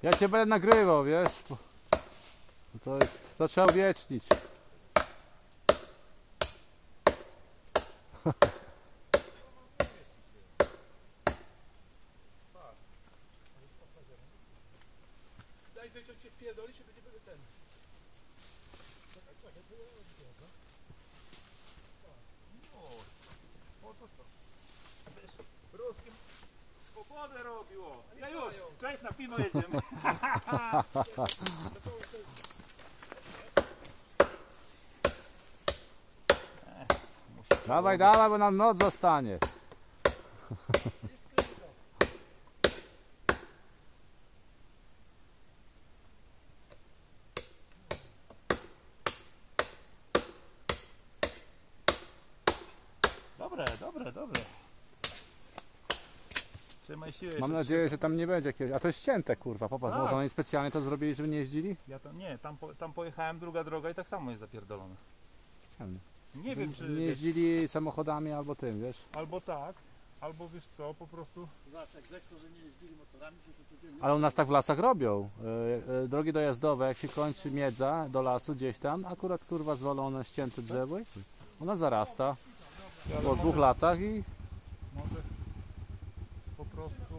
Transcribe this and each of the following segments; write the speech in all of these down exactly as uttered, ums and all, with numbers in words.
Ja cię będę nagrywał, wiesz? Bo to, jest, to trzeba uwiecznić. Daj to cię wpierdoli, czy będzie ten. Czekaj, czekaj, to ja odbierzę. No, po to to. Wiesz, ruskim swobodę robiło. Ja już, cześć, na piwo jedziemy. Dawaj, dawaj, bo nam noc zostanie. Dobre, dobre, dobre. Trzymaj siłę. Mam nadzieję, że tam nie będzie jakiegoś... A to jest ścięte, kurwa, popatrz, Tak. może oni specjalnie to zrobili, żeby nie jeździli? Ja tam, nie, tam, po, tam pojechałem, druga droga i tak samo jest zapierdolona. Specjalnie. Nie wiem, czy... Nie wiesz, jeździli samochodami albo tym, wiesz? albo tak, albo wiesz co, po prostu... Zobacz, jak zechcą, że nie jeździli motorami, to to codziennie. Ale u nas tak w lasach robią. E, e, drogi dojazdowe, jak się kończy miedza do lasu gdzieś tam, akurat kurwa zwalone, ścięte drzewo i ona zarasta Ale po może, dwóch latach i może po prostu...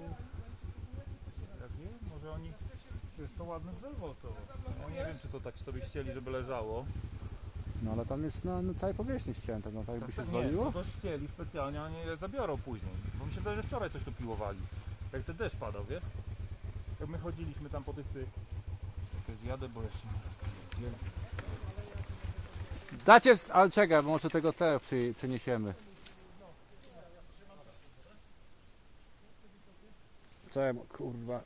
Jak wiem, może oni... Jest to ładne drzewo to. Ja nie wiem, czy to tak sobie ścieli, żeby leżało. no ale tam jest na, na całej powierzchni ścięte, no tak by się nie, zwaliło. to, to ścieli specjalnie, a nie zabiorą później. Bo mi się wydaje, że wczoraj coś tu piłowali. Jak ten deszcz padał, wiesz? Jak my chodziliśmy tam po tych tych... Jak zjadę, bo jeszcze nie raz nie jedziemy. Dacie, ale czekaj, bo może tego te przy, przeniesiemy. Czemu, kurwa.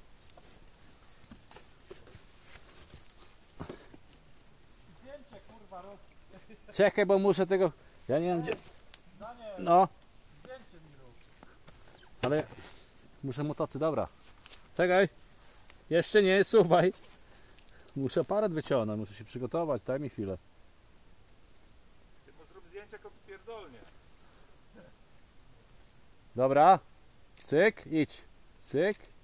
Zdjęcie, kurwa, rób. Czekaj, bo muszę tego... Ja nie wiem gdzie... Daniel, No, zdjęcie mi rób. ale muszę motocy, dobra. Czekaj. Jeszcze nie, suwaj. Muszę aparat wyciągnąć, muszę się przygotować, daj mi chwilę. Ty mu zrób zdjęcie, jak on tu pierdolnie. Dobra. Cyk, idź. Cyk.